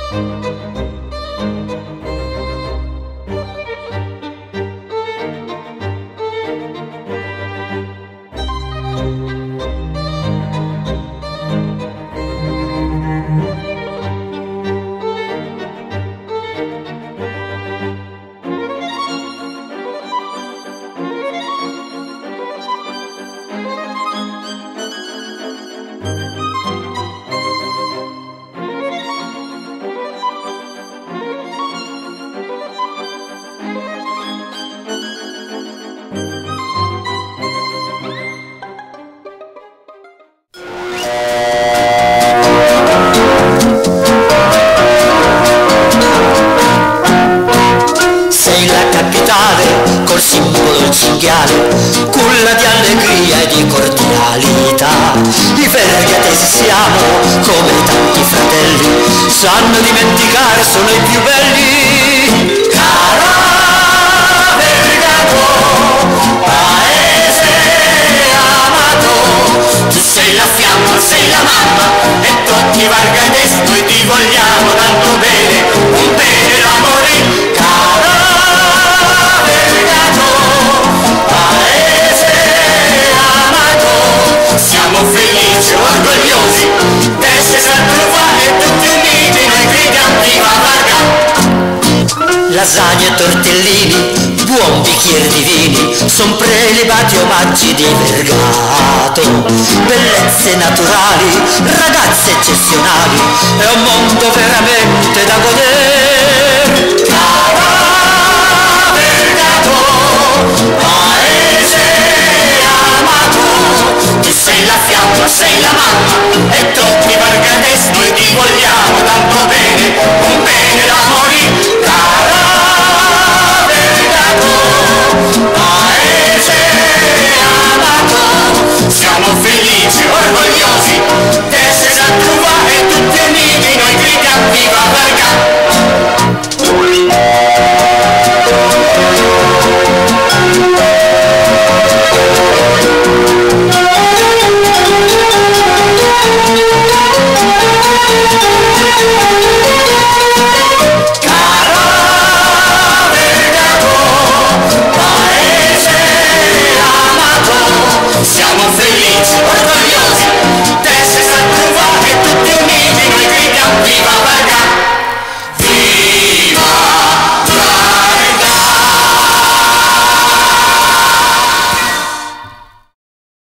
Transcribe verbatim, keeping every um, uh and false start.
Col simbolo il cinghiale, culla di allegria e di cordialità. I vergatesi siamo come tanti fratelli, sanno dimenticare, sono i più belli. Cara Vergato, paese amato, tu sei la fiamma, sei la mamma, e tutti i vergatesi noi ti vogliamo tanto bene, un bene d'amore. Siamo felici, orgogliosi d'essere sempre qua e tutti uniti, noi gridiamo viva Varga. Lasagne e tortellini, buon bicchiere di vini, son prelibati omaggi di Vergato. Bellezze naturali, ragazze eccezionali, è un mondo veramente da godere. Cara Vergato,